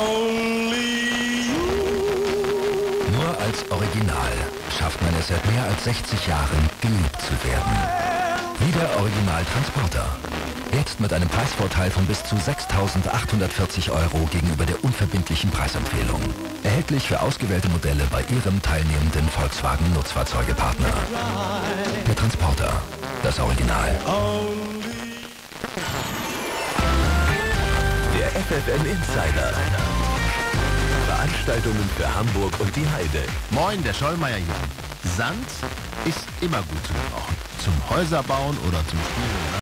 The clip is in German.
Nur als Original schafft man es seit mehr als 60 Jahren, geliebt zu werden. Wie der Original Transporter. Jetzt mit einem Preisvorteil von bis zu 6.840 € gegenüber der unverbindlichen Preisempfehlung. Erhältlich für ausgewählte Modelle bei Ihrem teilnehmenden Volkswagen Nutzfahrzeugepartner. Der Transporter. Das Original. Der FFN Insider. Veranstaltungen für Hamburg und die Heide. Moin, der Schollmeier hier. Sand ist immer gut zu gebrauchen. Zum Häuserbauen oder zum Spielen.